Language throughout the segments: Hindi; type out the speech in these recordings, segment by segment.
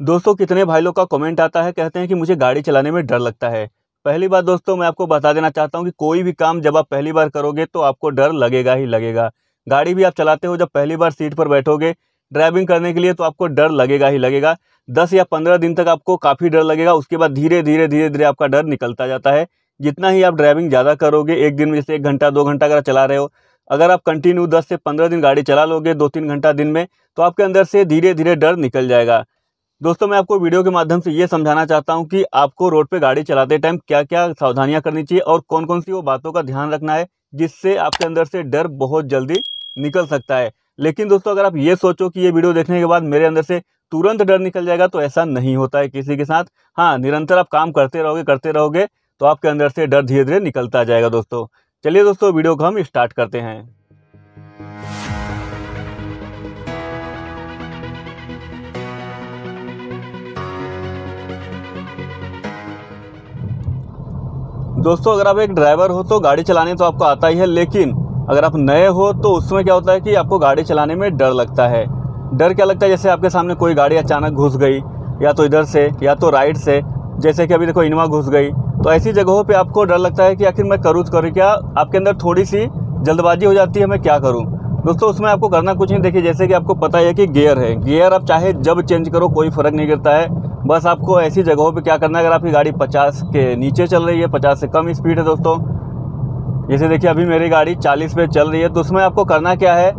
दोस्तों कितने भाई लोग का कमेंट आता है, कहते हैं कि मुझे गाड़ी चलाने में डर लगता है। पहली बात दोस्तों मैं आपको बता देना चाहता हूं कि कोई भी काम जब आप पहली बार करोगे तो आपको डर लगेगा ही लगेगा। गाड़ी भी आप चलाते हो, जब पहली बार सीट पर बैठोगे ड्राइविंग करने के लिए तो आपको डर लगेगा ही लगेगा। 10 या 15 दिन तक आपको काफ़ी डर लगेगा, उसके बाद धीरे धीरे आपका डर निकलता जाता है। जितना ही आप ड्राइविंग ज़्यादा करोगे, एक दिन में जैसे 1 घंटा 2 घंटा अगर चला रहे हो, अगर आप कंटिन्यू 10 से 15 दिन गाड़ी चला लोगे 2-3 घंटा दिन में, तो आपके अंदर से धीरे धीरे डर निकल जाएगा। दोस्तों मैं आपको वीडियो के माध्यम से ये समझाना चाहता हूँ कि आपको रोड पे गाड़ी चलाते टाइम क्या क्या सावधानियां करनी चाहिए और कौन कौन सी वो बातों का ध्यान रखना है जिससे आपके अंदर से डर बहुत जल्दी निकल सकता है। लेकिन दोस्तों अगर आप ये सोचो कि ये वीडियो देखने के बाद मेरे अंदर से तुरंत डर निकल जाएगा, तो ऐसा नहीं होता है किसी के साथ। हाँ, निरंतर आप काम करते रहोगे तो आपके अंदर से डर धीरे धीरे निकलता जाएगा। दोस्तों चलिए दोस्तों वीडियो को हम स्टार्ट करते हैं। दोस्तों अगर आप एक ड्राइवर हो तो गाड़ी चलाने तो आपको आता ही है, लेकिन अगर आप नए हो तो उसमें क्या होता है कि आपको गाड़ी चलाने में डर लगता है। डर क्या लगता है, जैसे आपके सामने कोई गाड़ी अचानक घुस गई, या तो इधर से या तो राइट से, जैसे कि अभी देखो इनोवा घुस गई, तो ऐसी जगहों पे आपको डर लगता है कि आखिर मैं करूँ क्या। आपके अंदर थोड़ी सी जल्दबाजी हो जाती है, मैं क्या करूँ। दोस्तों उसमें आपको करना कुछ नहीं, देखिए जैसे कि आपको पता है कि गियर है, गियर आप चाहे जब चेंज करो कोई फ़र्क नहीं करता है। बस आपको ऐसी जगहों पे क्या करना है, अगर आपकी गाड़ी 50 के नीचे चल रही है, 50 से कम स्पीड है दोस्तों, जैसे देखिए अभी मेरी गाड़ी 40 पे चल रही है, तो उसमें आपको करना क्या है,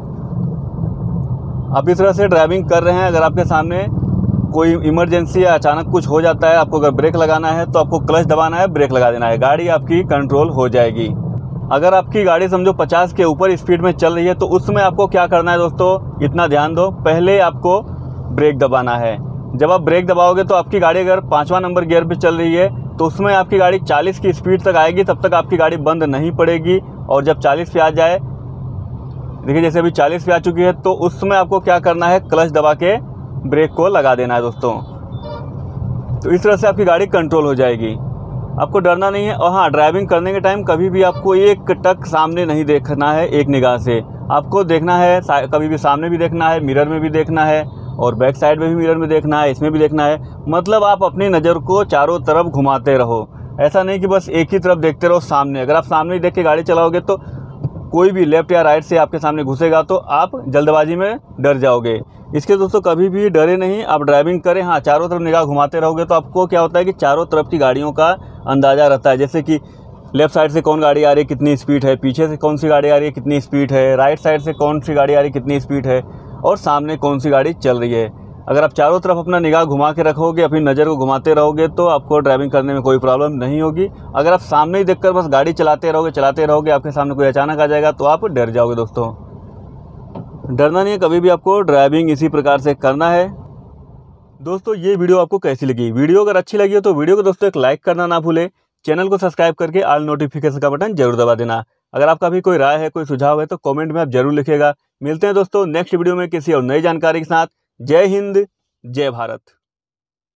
आप इस तरह से ड्राइविंग कर रहे हैं, अगर आपके सामने कोई इमरजेंसी या अचानक कुछ हो जाता है, आपको अगर ब्रेक लगाना है तो आपको क्लच दबाना है, ब्रेक लगा देना है, गाड़ी आपकी कंट्रोल हो जाएगी। अगर आपकी गाड़ी समझो 50 के ऊपर स्पीड में चल रही है तो उसमें आपको क्या करना है दोस्तों, इतना ध्यान दो, पहले आपको ब्रेक दबाना है। जब आप ब्रेक दबाओगे तो आपकी गाड़ी अगर 5वां नंबर गियर पे चल रही है तो उसमें आपकी गाड़ी 40 की स्पीड तक आएगी, तब तक आपकी गाड़ी बंद नहीं पड़ेगी। और जब 40 पे आ जाए, देखिए जैसे अभी 40 पे आ चुकी है, तो उसमें आपको क्या करना है, क्लच दबा के ब्रेक को लगा देना है दोस्तों। तो इस तरह से आपकी गाड़ी कंट्रोल हो जाएगी, आपको डरना नहीं है। और हाँ, ड्राइविंग करने के टाइम कभी भी आपको एक टक सामने नहीं देखना है, एक निगाह से आपको देखना है, कभी भी सामने भी देखना है, मिरर में भी देखना है, और बैक साइड में भी मिरर में देखना है, इसमें भी देखना है। मतलब आप अपनी नज़र को चारों तरफ घुमाते रहो, ऐसा नहीं कि बस एक ही तरफ देखते रहो सामने। अगर आप सामने ही देख के गाड़ी चलाओगे तो कोई भी लेफ्ट या राइट से आपके सामने घुसेगा तो आप जल्दबाजी में डर जाओगे। इसके दोस्तों कभी भी डरे नहीं, आप ड्राइविंग करें। हाँ, चारों तरफ निगाह घुमाते रहोगे तो आपको क्या होता है कि चारों तरफ की गाड़ियों का अंदाज़ा रहता है, जैसे कि लेफ्ट साइड से कौन गाड़ी आ रही है, कितनी स्पीड है, पीछे से कौन सी गाड़ी आ रही है, कितनी स्पीड है, राइट साइड से कौन सी गाड़ी आ रही है, कितनी स्पीड है, और सामने कौन सी गाड़ी चल रही है। अगर आप चारों तरफ अपना निगाह घुमा के रखोगे, अपनी नज़र को घुमाते रहोगे, तो आपको ड्राइविंग करने में कोई प्रॉब्लम नहीं होगी। अगर आप सामने ही देखकर बस गाड़ी चलाते रहोगे, आपके सामने कोई अचानक आ जाएगा तो आप डर जाओगे। दोस्तों डरना नहीं है, कभी भी आपको ड्राइविंग इसी प्रकार से करना है। दोस्तों ये वीडियो आपको कैसी लगी, वीडियो अगर अच्छी लगी हो तो वीडियो को दोस्तों एक लाइक करना ना भूलें, चैनल को सब्सक्राइब करके ऑल नोटिफिकेशन का बटन जरूर दबा देना। अगर आपका भी कोई राय है, कोई सुझाव है तो कमेंट में आप जरूर लिखिएगा। मिलते हैं दोस्तों नेक्स्ट वीडियो में किसी और नई जानकारी के साथ। जय हिंद, जय भारत।